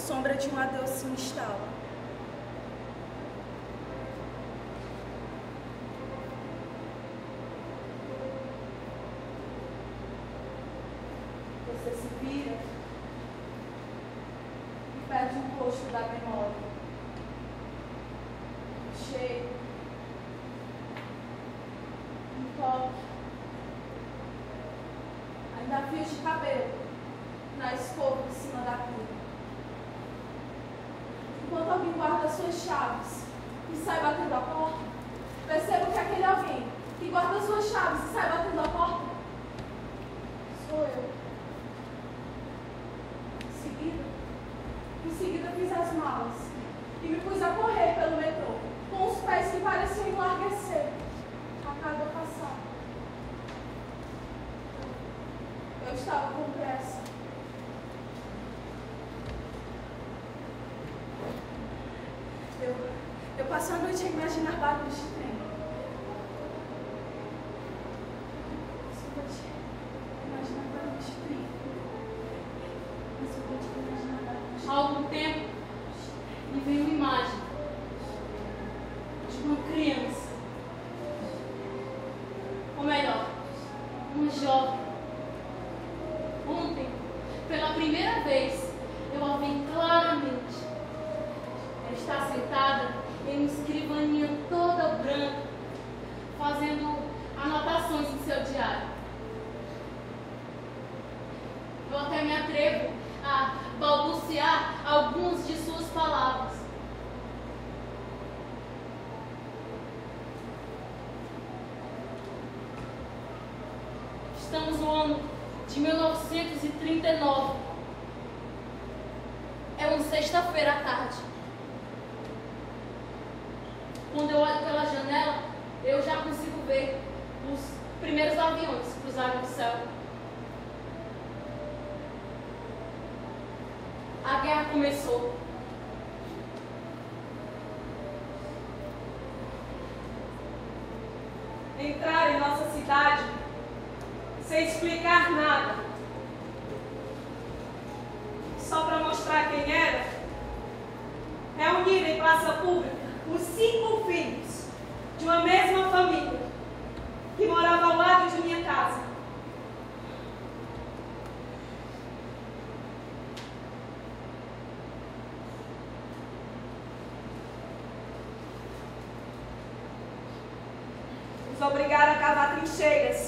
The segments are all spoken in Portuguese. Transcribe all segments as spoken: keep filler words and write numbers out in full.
sombra de um adeus se instala. Você se vira e perde um rosto da memória. Um cheiro, um toque, ainda fios de cabelo na escova em cima da pia. Enquanto alguém guarda suas chaves e sai batendo a porta, percebo que aquele alguém que guarda suas chaves e sai batendo a porta sou eu. Em seguida, em seguida fiz as malas e me pus a correr pelo metrô, com os pés que pareciam enlarguecer a cada passada. Eu estava com pressa. Eu, eu passo a noite a imaginar barulhos de trem. Passo a noite a imaginar barulhos de trem. Passo a noite a imaginar barulhos de trem. Há algum tempo me veio uma imagem de uma criança, ou melhor, uma jovem. Ontem, pela primeira vez, eu a vi claramente. Ela está sentada em uma escrivaninha toda branca, fazendo anotações em seu diário. Eu até me atrevo a balbuciar algumas de suas palavras. Estamos no ano de mil novecentos e trinta e nove. É uma sexta-feira à tarde. Quando eu olho pela janela, eu já consigo ver os primeiros aviões cruzarem o céu. A guerra começou. Entrar em nossa cidade sem explicar nada, só para mostrar quem era, reunir em praça pública os cinco filhos de uma mesma família que morava ao lado de minha casa. Nos obrigaram a cavar trincheiras.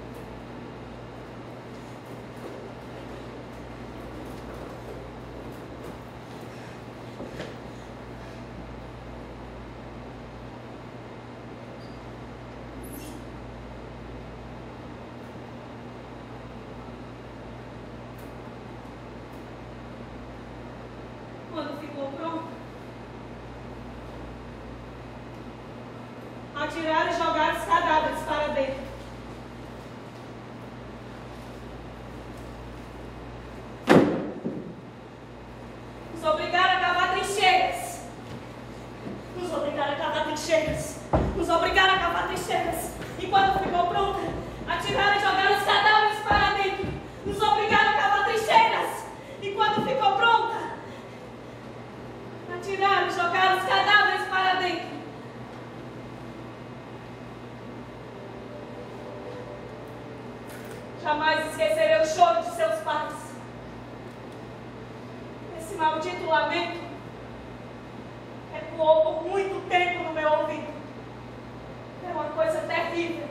Quando ficou pronto, atiraram e jogaram os cadáveres para dentro. Nos obrigaram a cavar trincheiras. Nos obrigaram a cavar trincheiras. Nos obrigaram a cavar trincheiras. E quando ficou pronta, atiraram e jogaram os cadáveres para dentro. Nos obrigaram a cavar trincheiras. E quando ficou pronta, atiraram e jogaram os cadáveres para dentro. Jamais esquecerei o choro de seus pais. Esse maldito lamento ecoou por muito tempo no meu ouvido. É uma coisa terrível.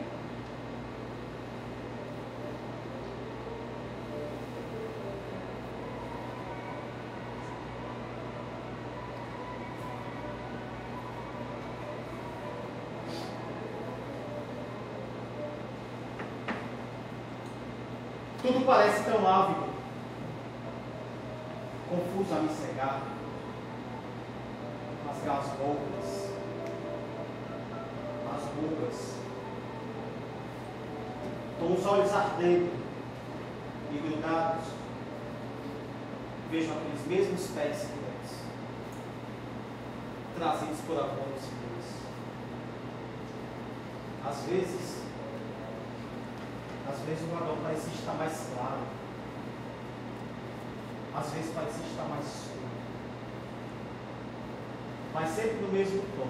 Tudo parece tão ávido, confuso a me cegar, rasgar as roupas, as rugas, com os olhos ardendo e grudados, vejo aqueles mesmos pés silêncios, trazidos por avô do silêncio. Às vezes, Às vezes o adão parecia estar mais claro. Às vezes parecia estar mais escuro. mas sempre no mesmo tom.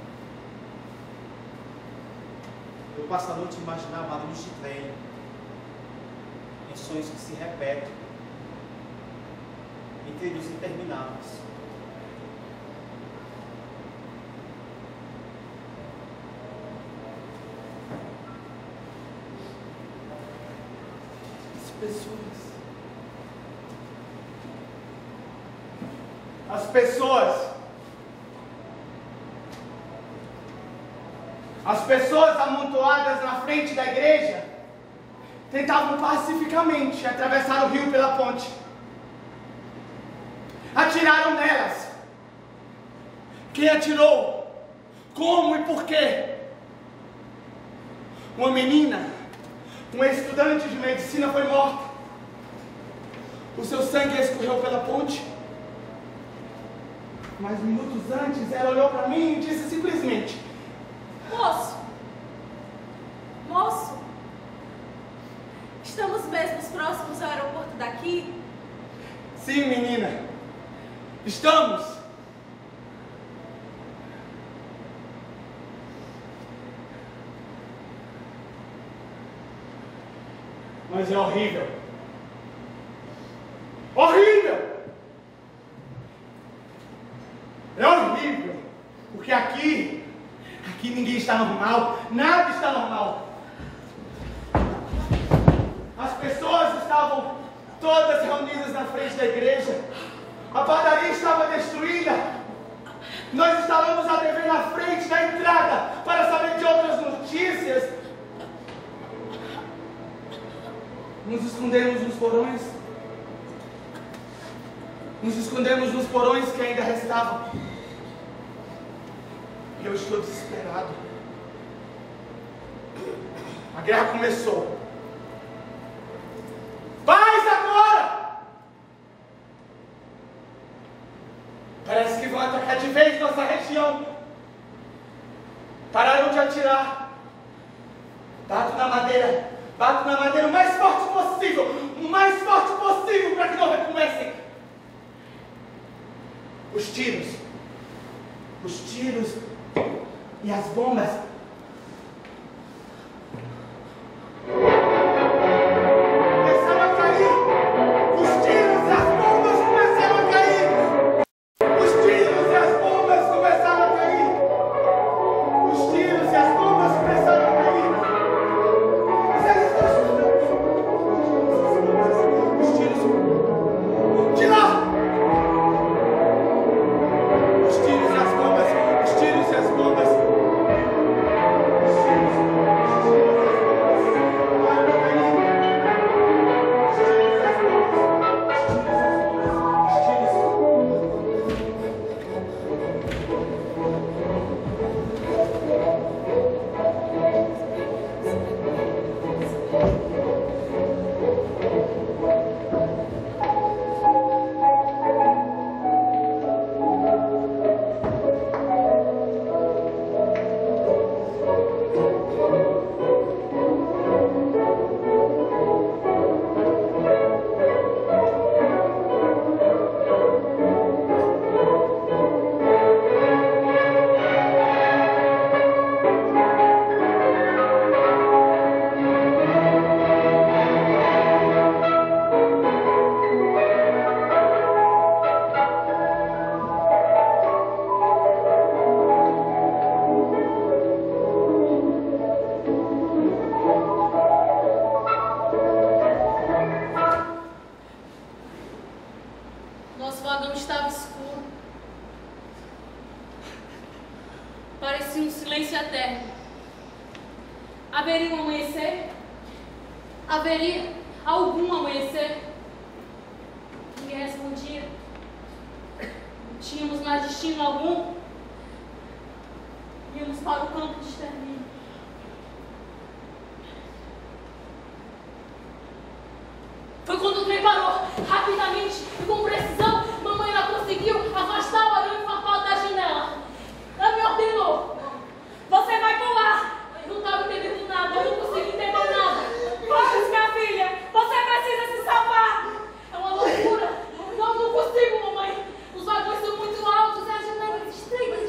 Eu passo a noite imaginando barulhos de trem, em sonhos que se repetem, em trilhos intermináveis. Pessoas. As pessoas. As pessoas amontoadas na frente da igreja tentavam pacificamente atravessar o rio pela ponte. Atiraram nelas. Quem atirou? Como e por quê? Uma menina, uma estudante de medicina, foi morta. O seu sangue escorreu pela ponte. Mas minutos antes, ela olhou para mim e disse simplesmente: Moço, moço, estamos mesmo próximos ao aeroporto daqui? Sim, menina, estamos. Mas é horrível. Horrível! É horrível. Porque aqui, aqui ninguém está normal. Nada está normal. As pessoas estavam todas reunidas na frente da igreja. A padaria estava destruída. Nós instalamos a T V na frente da entrada para saber de outras notícias. Nos escondemos nos porões. Nos escondemos nos porões que ainda restavam. E eu estou desesperado. A guerra começou. Paz agora! Parece que vão atacar de vez nossa região. Pararam de atirar. Bato na madeira. Bato na madeira o mais forte possível, o mais forte possível para que não recomecem. Os tiros, os tiros e as bombas começaram a cair. Os tiros e as bombas começaram a cair. Os tiros e as bombas começaram a cair. Os tiros e as bombas começaram a cair. Os tiros de lá! Os tiros e as bombas, os tiros e as bombas. Os tiros, os tiros e as Nosso vagão estava escuro. Parecia um silêncio eterno. Haveria um amanhecer? Haveria algum amanhecer? Ninguém respondia. Não tínhamos mais destino algum. Íamos para o campo de extermínio. Foi quando o trem parou, rapidamente e com precisão. Mamãe não conseguiu afastar o arame farpado da janela. Ela me ordenou: Você vai pular! eu não estava entendendo nada, eu não conseguia entender nada. Vamos, minha filha! Você precisa se salvar! É uma loucura. Não, não consigo, mamãe. Os vagões são muito altos e as janelas estreitas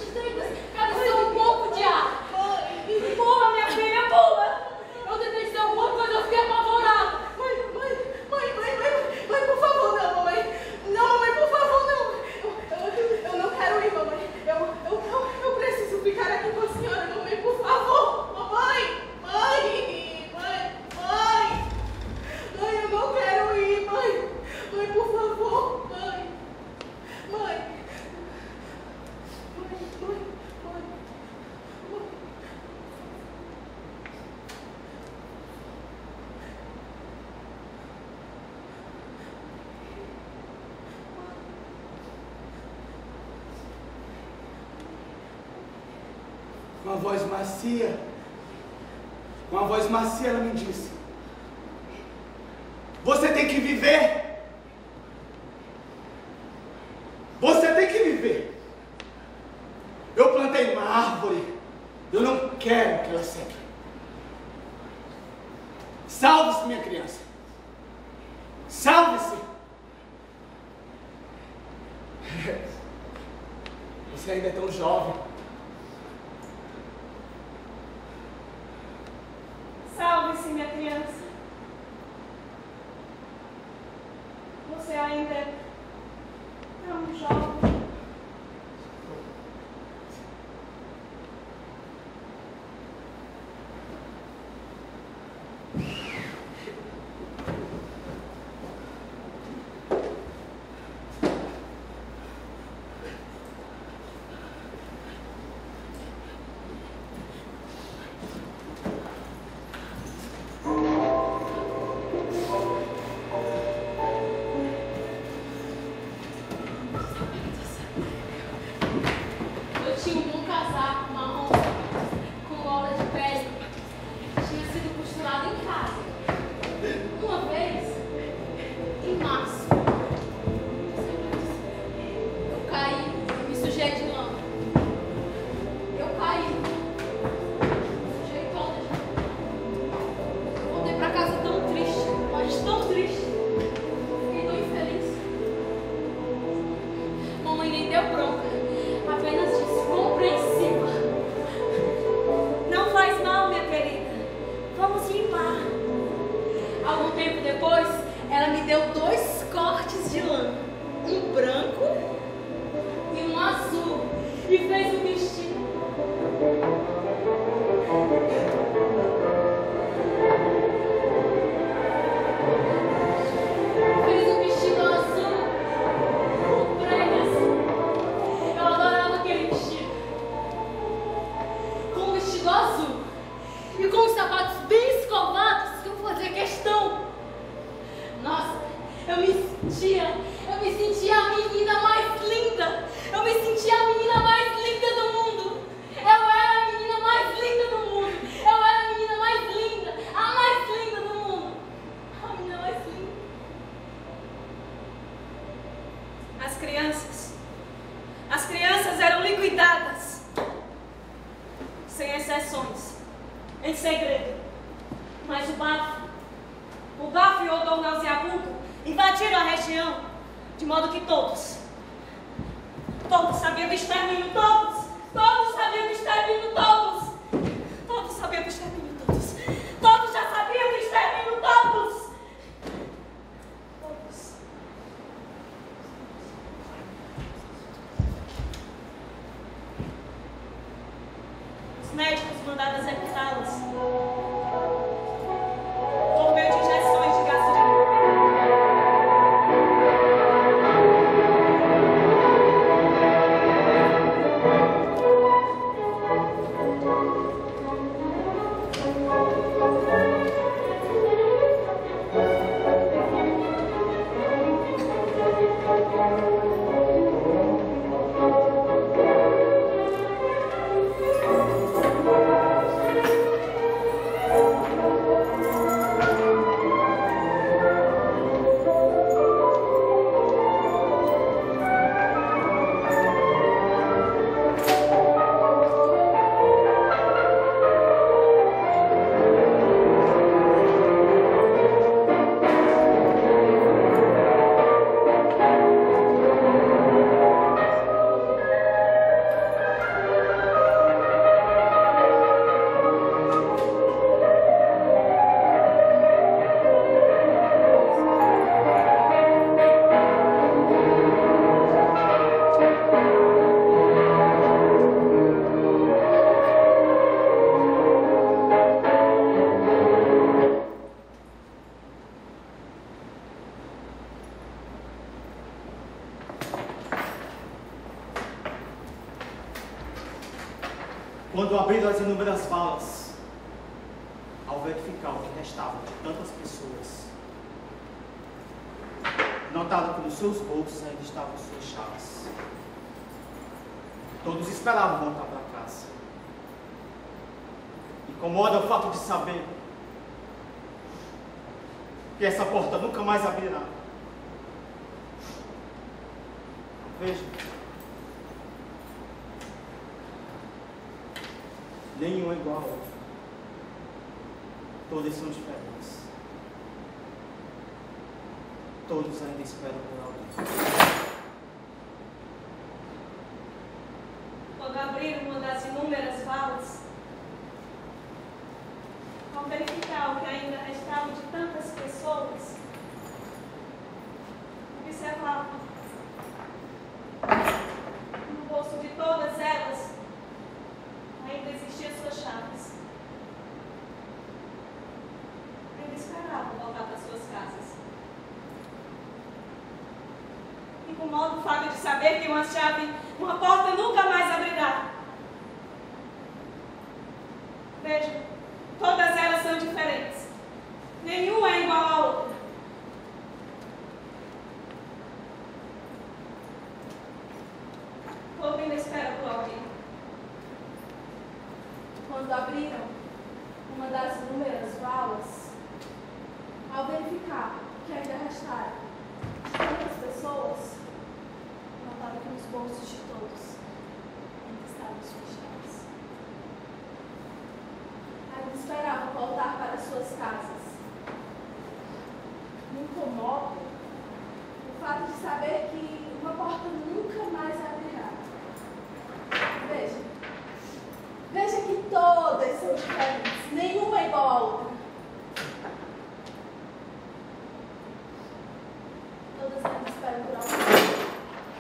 Com a voz macia, com a voz macia ela me disse: você tem que viver. Você tem que viver. Eu plantei uma árvore, eu não quero que ela seque. Salve-se, minha criança. Salve-se. Você ainda é tão jovem. Salve-se, minha criança. Você ainda é tão jovem. Quando abriram as inúmeras valas, ao verificar o que restava de tantas pessoas, notaram que nos seus bolsos ainda estavam suas chaves. Todos esperavam voltar para casa. Incomoda o fato de saber que essa porta nunca mais abrirá. Veja, nenhum é igual ao outro. Todos são diferentes. Todos ainda esperam por alguém. Quando abrir uma das inúmeras valas, ao verificar o que ainda restava de tantas pessoas, observava no bolso de todas elas ainda existiam suas chaves. Ainda esperavam voltar para suas casas. Incomoda o fato de saber que uma chave, uma porta nunca mais abrirá. Veja, todas elas são diferentes. Nenhuma é igual à outra. Toda ainda espera por alguém. Quando abriram uma das inúmeras valas, ao verificar que ainda restaram tantas pessoas, notaram que nos bolsos de todos ainda estavam suas chaves. Ainda esperavam voltar para suas casas. Me incomoda o fato de saber que uma porta nunca mais abrirá. Veja, veja que todas são diferentes, nenhuma é igual à outra. Todas ainda esperam por alguém.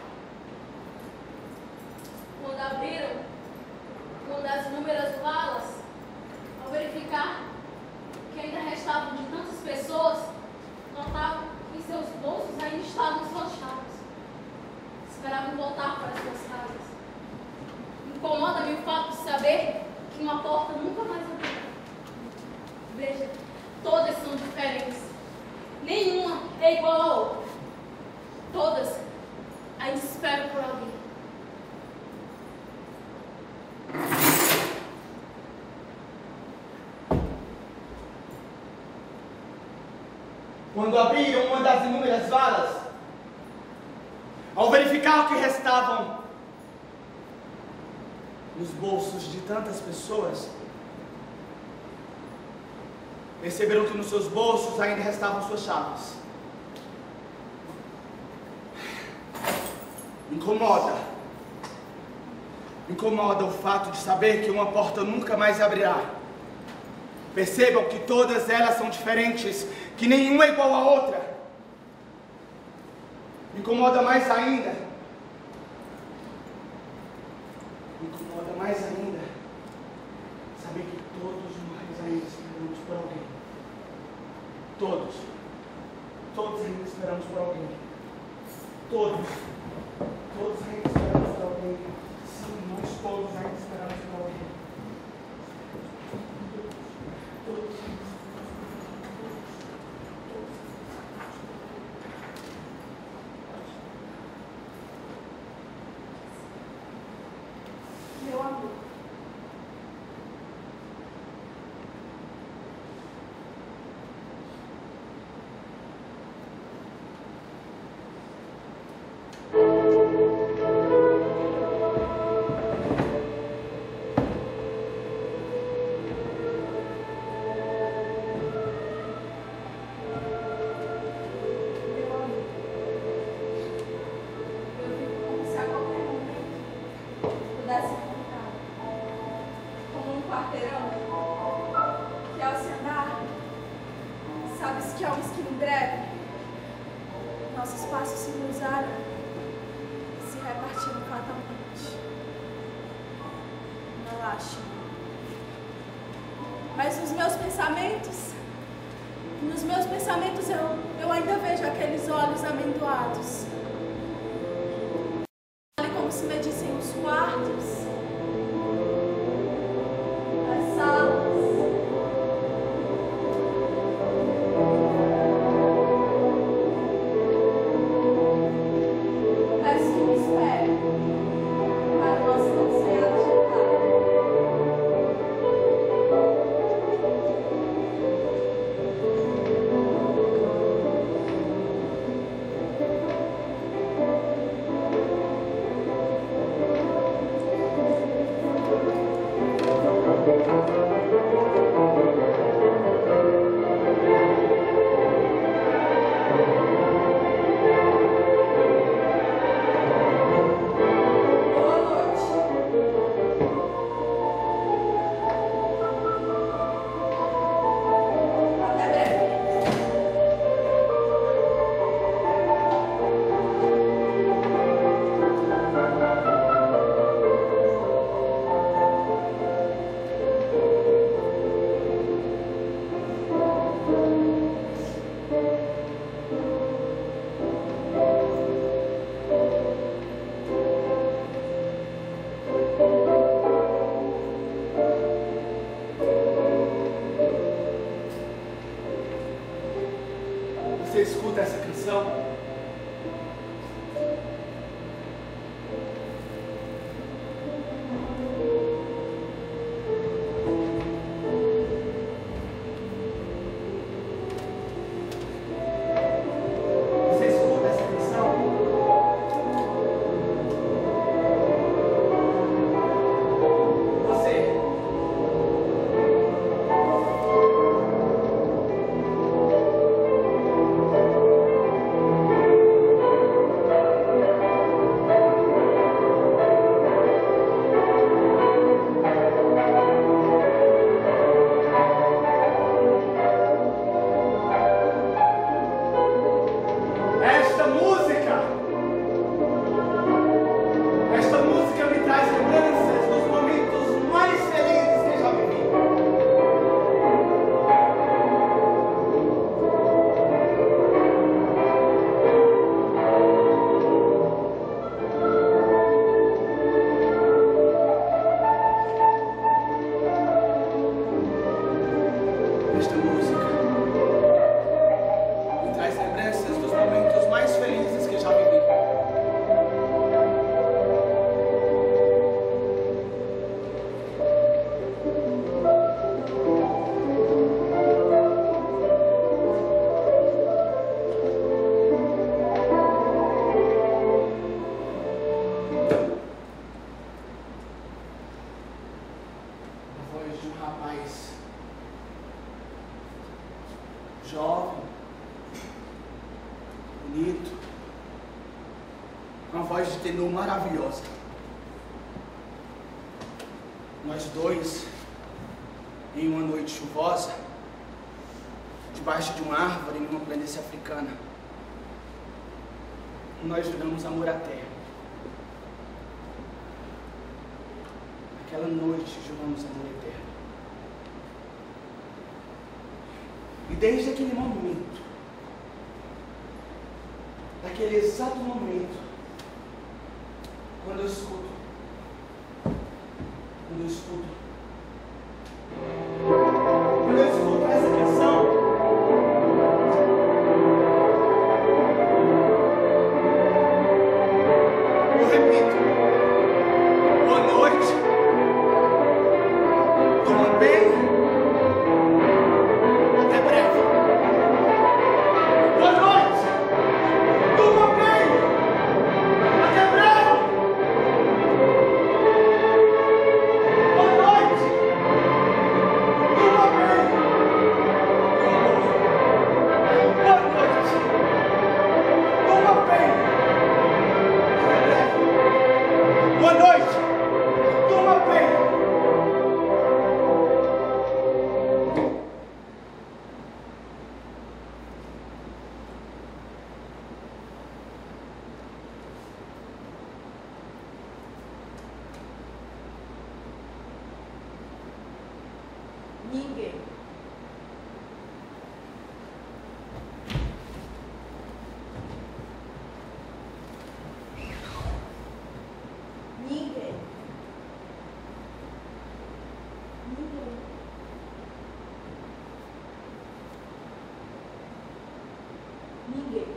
Quando abriram uma das inúmeras valas, ao verificar que ainda restavam de tantas pessoas, notavam que em seus bolsos ainda estavam suas chaves. Esperavam voltar para suas casas. Incomoda-me o fato de saber que uma porta nunca mais abrirá. Veja, todas são diferentes. Nenhuma é igual à outra. Todas ainda esperam por alguém. Quando abriram uma das inúmeras valas, ao verificar o que restavam nos bolsos de tantas pessoas, perceberam que nos seus bolsos ainda restavam suas chaves. Me incomoda. Me incomoda o fato de saber que uma porta nunca mais abrirá. Percebam que todas elas são diferentes, que nenhuma é igual à outra. Me incomoda mais ainda. Me incomoda mais ainda saber que todos nós ainda esperamos por alguém. Todos. Todos ainda esperamos por alguém. Todos. Todos ainda esperamos por alguém. Sim, nós todos ainda esperamos por alguém. Todos. Meu amor, meu amor, eu vivo como se a qualquer momento pudesse voltar, como um quarteirão que ao se andar, sabes que é um esquina em breve, nossos passos se cruzaram e se repartiram fatalmente. Uma lástima. Mas nos meus pensamentos, nos meus pensamentos eu, eu ainda vejo aqueles olhos amendoados. Olhe como se medissem os quartos, as salas. Peço que me espere para nós não ser agitados. atenção. Jovem, bonito, uma voz de tenor maravilhosa. Nós dois, em uma noite chuvosa, debaixo de uma árvore em uma planície africana, nós juramos amor à terra. Naquela noite juramos amor eterno. E desde aquele momento, daquele exato momento, quando eu escuto, quando eu escuto, quando eu escuto essa canção, eu repito, boa noite, durma bem. Ninguém. Ninguém. Ninguém. Ninguém.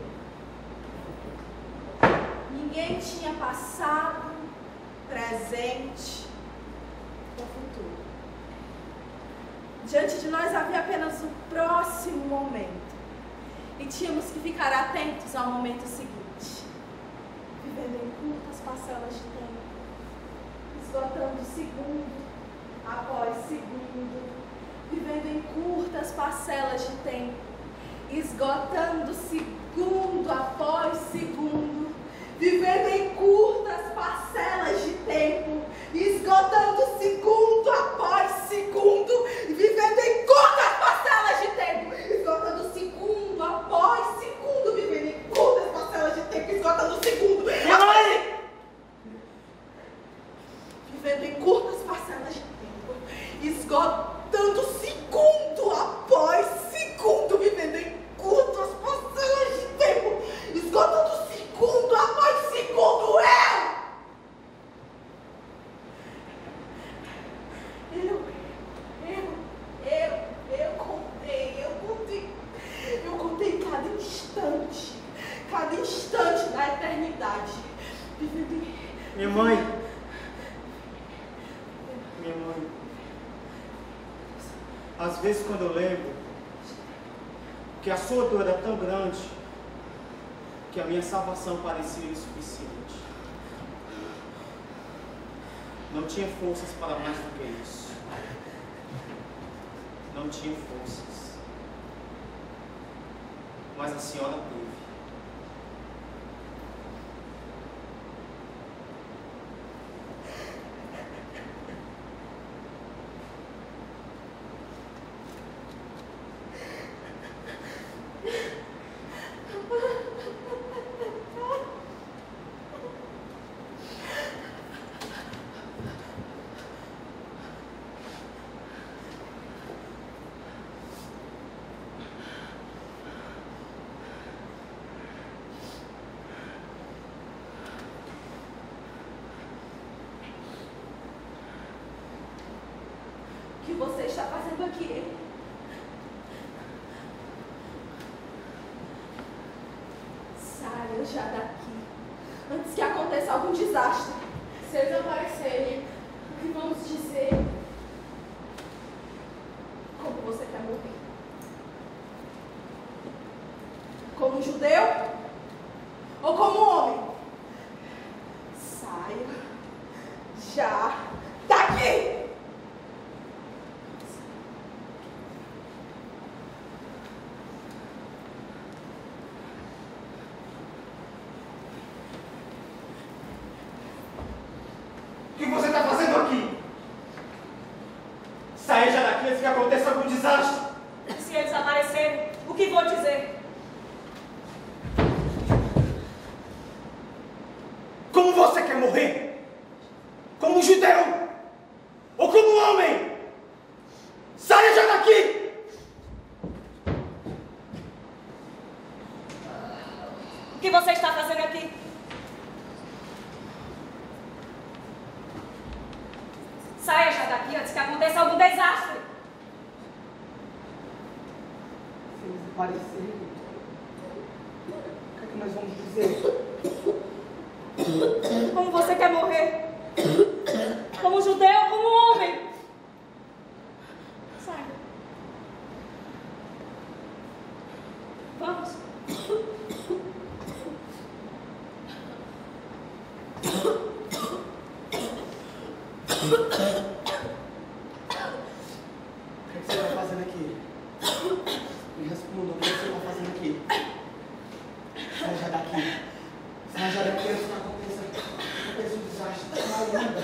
Ninguém tinha passado, presente ou futuro. Diante de nós havia apenas o próximo momento. E tínhamos que ficar atentos ao momento seguinte. Vivendo em curtas parcelas de tempo. Esgotando segundo após segundo. Vivendo em curtas parcelas de tempo. Esgotando segundo após segundo. Vivendo em curtas parcelas de tempo. Esgotando segundo após segundo. Vivendo em curtas parcelas de tempo. Esgotando segundo após segundo. Vivendo em curtas parcelas de tempo. Esgotando segundo após segundo. Vivendo em curtas parcelas de tempo. Esgotando segundo após segundo. Vivendo em curtas parcelas de tempo. Esgotando segundo Minha mãe. Minha mãe. Às vezes quando eu lembro que a sua dor era tão grande que a minha salvação parecia insuficiente. Não tinha forças para mais do que isso. Não tinha forças. Mas a senhora teve. O que você está fazendo aqui? Saia já daqui, antes que aconteça algum desastre. Se eles aparecerem, o que vamos dizer? Como você quer morrer? Como um judeu? Ou como um homem? Saia já daqui! O que você está fazendo aqui? Saia já daqui antes que aconteça algum desastre. Se eles aparecerem, o que vou dizer? Como você quer morrer? Como um judeu? Ou como um homem? Saia já daqui! O que você está fazendo aqui? Saia já daqui antes que aconteça algum desastre. Se eles aparecerem, o que é que nós vamos dizer? Como você quer morrer? Como um judeu, como um homem? Saia. Vamos. O que é que você está fazendo aqui? Me responda, o que é que você está fazendo aqui? Sai já daqui. Sai já daqui antes que aconteça, aconteça um desastre. Sai, anda.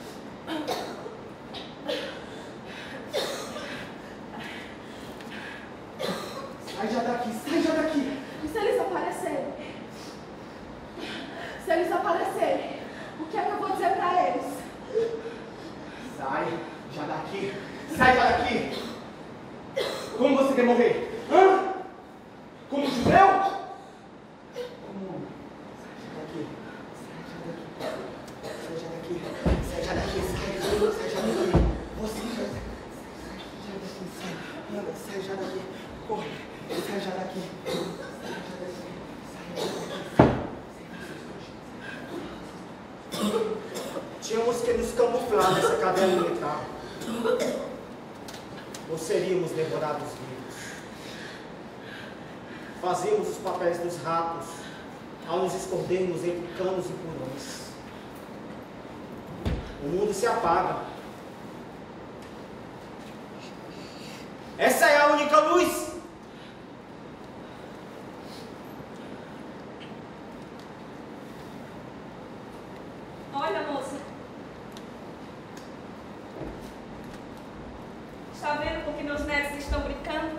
Sai já daqui, sai já daqui. E se eles aparecerem? Se eles aparecerem, o que é que eu vou dizer pra eles? Sai já daqui. Sai já daqui. Como você quer morrer? Hã? Como judeu? Como homem? Sai já daqui. Sai já daqui. Sai já daqui. Sai, sai já daqui. Você já sai. Sai já daqui. Sai. Anda, sai já daqui. Corre. Sai já daqui. Sai já daqui. Sai já daqui. Tínhamos que nos camuflar nessa cadeia militar. Ou seríamos devorados vivos. Fazíamos os papéis dos ratos ao nos escondermos entre canos e porões. O mundo se apaga. Essa é a única luz. Olha, moça. Está vendo com que meus netos estão brincando?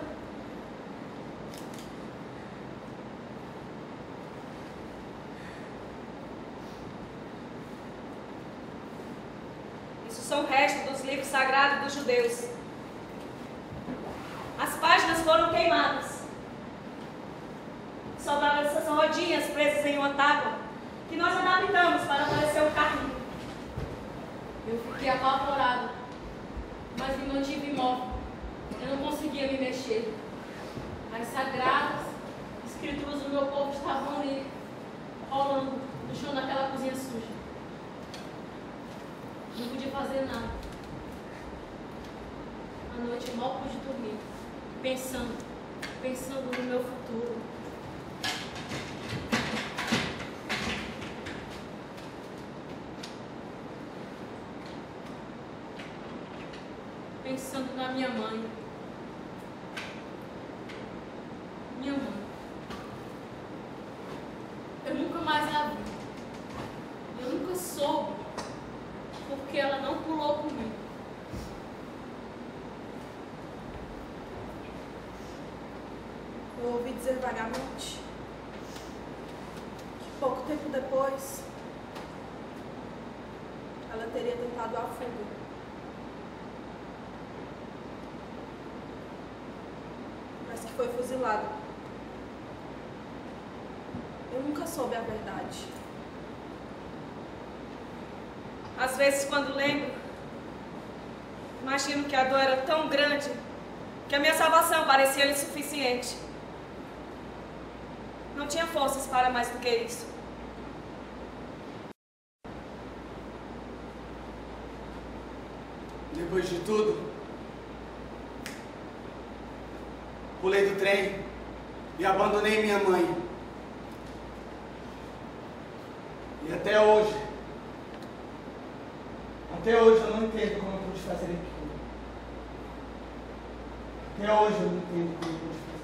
Isso são restos dos livros sagrados dos judeus. As páginas foram queimadas. Sobraram essas rodinhas presas em uma tábua que nós adaptamos para parecer um carrinho. Eu fiquei apavorada, mas me mantive imóvel. Eu não conseguia me mexer. As sagradas escrituras do meu povo estavam ali, rolando no chão daquela cozinha suja. podia fazer nada. À noite eu mal pude dormir, pensando, pensando no meu futuro. Pensando na minha mãe. Minha mãe. Eu nunca mais a vi. Eu nunca soube porque ela não pulou comigo. Eu ouvi dizer vagamente que pouco tempo depois ela teria tentado a fuga. Mas que foi fuzilada. Eu nunca soube a verdade. Às vezes, quando lembro, imagino que a dor era tão grande que a minha salvação parecia insuficiente. Não tinha forças para mais do que isso. Depois de tudo, pulei do trem e abandonei minha mãe. E até hoje, até hoje eu não entendo como eu pude fazer aquilo. Até hoje eu não entendo como eu pude fazer.